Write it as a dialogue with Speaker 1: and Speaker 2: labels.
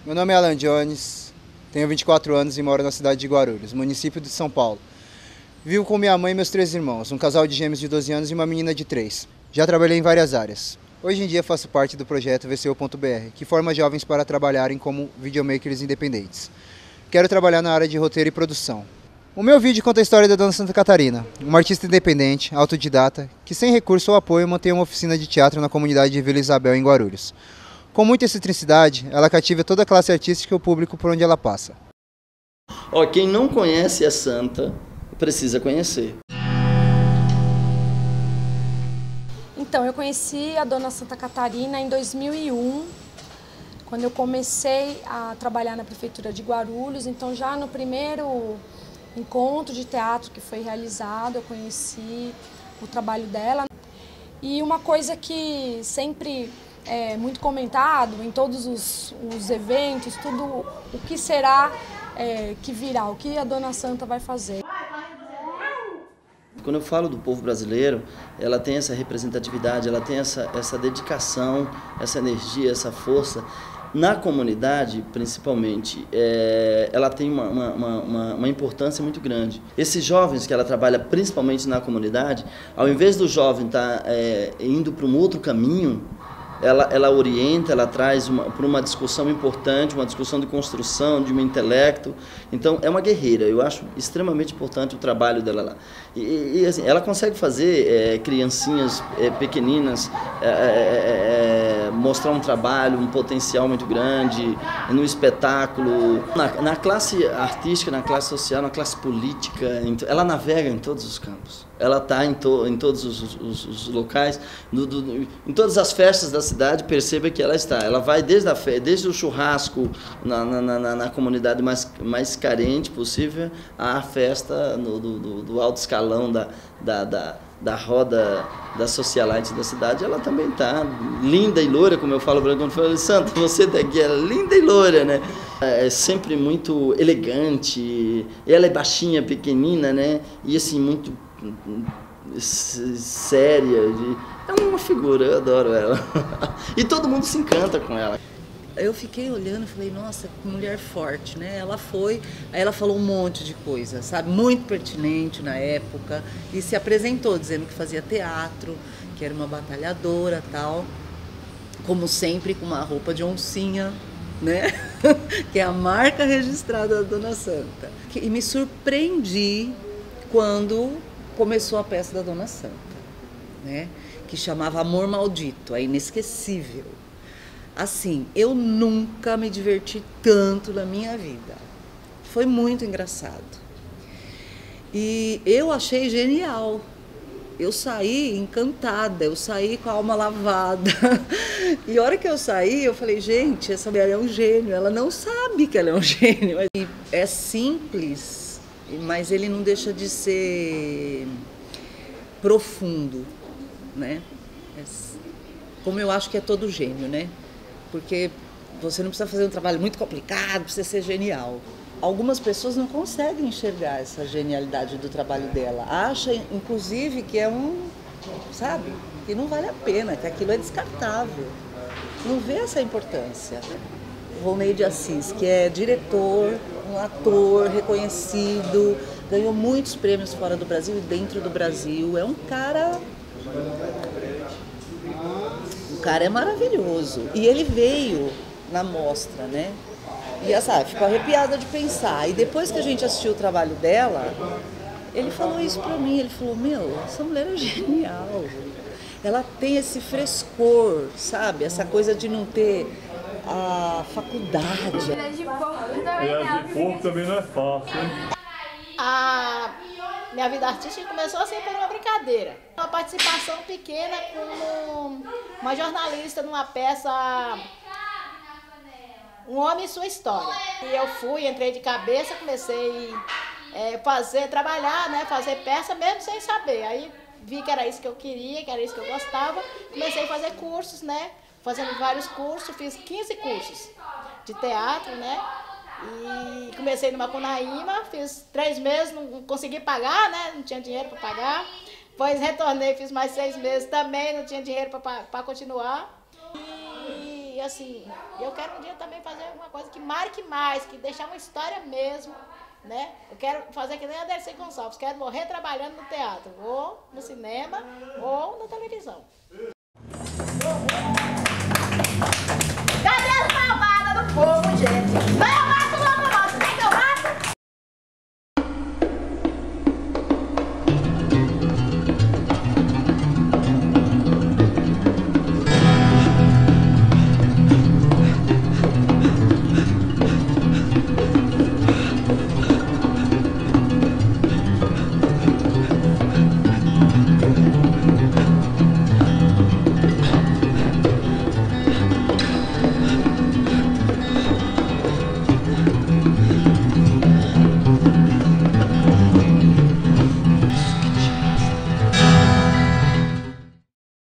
Speaker 1: Meu nome é Alan Jones, tenho 24 anos e moro na cidade de Guarulhos, município de São Paulo. Vivo com minha mãe e meus 3 irmãos, um casal de gêmeos de 12 anos e uma menina de 3. Já trabalhei em várias áreas. Hoje em dia faço parte do projeto VCU.br, que forma jovens para trabalharem como videomakers independentes. Quero trabalhar na área de roteiro e produção. O meu vídeo conta a história da Dona Santa Catarina, uma artista independente, autodidata, que sem recurso ou apoio mantém uma oficina de teatro na comunidade de Vila Isabel, em Guarulhos. Com muita excentricidade, ela cativa toda a classe artística e o público por onde ela passa.
Speaker 2: Quem não conhece a Santa precisa conhecer.
Speaker 3: Então, eu conheci a Dona Santa Catarina em 2001, quando eu comecei a trabalhar na Prefeitura de Guarulhos. Então, já no primeiro encontro de teatro que foi realizado, eu conheci o trabalho dela. E uma coisa que sempre é muito comentado em todos os eventos, tudo o que será que virá, o que a Dona Santa vai fazer.
Speaker 2: Quando eu falo do povo brasileiro, ela tem essa representatividade, ela tem essa dedicação, essa energia, essa força. Na comunidade, principalmente, ela tem uma importância muito grande. Esses jovens que ela trabalha principalmente na comunidade, ao invés do jovem estar indo para um outro caminho, ela orienta, ela traz para uma discussão importante, uma discussão de construção, de um intelecto. Então, é uma guerreira. Eu acho extremamente importante o trabalho dela lá. E assim, ela consegue fazer criancinhas pequeninas mostrar um trabalho, um potencial muito grande, no espetáculo, na classe artística, na classe social, na classe política. Ela navega em todos os campos. Ela está em todos os locais, em todas as festas da cidade, perceba que ela está. Ela vai desde o churrasco na comunidade mais carente possível, à festa do alto escalão da roda da socialite da cidade. Ela também está linda e loira, como eu falo para ela, quando eu falo, Santa, você daqui é linda e loira, né? É sempre muito elegante, ela é baixinha, pequenina, né? E assim, muito séria, é uma figura, eu adoro ela. E todo mundo se encanta com ela.
Speaker 4: Eu fiquei olhando e falei, nossa, que mulher forte, né? Ela foi, aí ela falou um monte de coisa, sabe? Muito pertinente na época, e se apresentou dizendo que fazia teatro, que era uma batalhadora, tal, como sempre com uma roupa de oncinha, né? Que é a marca registrada da Dona Santa. E me surpreendi quando começou a peça da Dona Santa, né? Que chamava Amor Maldito, é inesquecível. Assim, eu nunca me diverti tanto na minha vida. Foi muito engraçado. E eu achei genial. Eu saí encantada, eu saí com a alma lavada. E a hora que eu saí, eu falei, gente, essa mulher é um gênio. Ela não sabe que ela é um gênio. E é simples, mas ele não deixa de ser profundo, né? Como eu acho que é todo gênio, né? Porque você não precisa fazer um trabalho muito complicado, precisa ser genial. Algumas pessoas não conseguem enxergar essa genialidade do trabalho dela. Acham, inclusive, que é sabe, que não vale a pena, que aquilo é descartável. Não vê essa importância. Volney de Assis, que é diretor, um ator reconhecido, ganhou muitos prêmios fora do Brasil e dentro do Brasil. É um cara... O cara é maravilhoso. E ele veio na mostra, né? E sabe, ficou arrepiada de pensar. E depois que a gente assistiu o trabalho dela, ele falou isso pra mim. Ele falou, meu, essa mulher é genial. Ela tem esse frescor, sabe? Essa coisa de não ter a faculdade.
Speaker 5: Filha de porco também não é fácil, hein?
Speaker 6: A minha vida artística começou assim por uma brincadeira. Uma participação pequena com uma jornalista numa peça Um Homem e Sua História. E eu entrei de cabeça, comecei a trabalhar, né, fazer peça mesmo sem saber. Aí vi que era isso que eu queria, que era isso que eu gostava. Comecei a fazer cursos, né, fazendo vários cursos, fiz 15 cursos de teatro, né. E comecei no Macunaíma, fiz 3 meses, não consegui pagar, né? Não tinha dinheiro para pagar. Depois retornei, fiz mais 6 meses também, não tinha dinheiro para continuar. E assim, eu quero um dia também fazer alguma coisa que marque mais, que deixar uma história mesmo, né? Eu quero fazer que nem a Dercy Gonçalves, quero morrer trabalhando no teatro, ou no cinema, ou na televisão. Cadê as malvadas do povo, gente?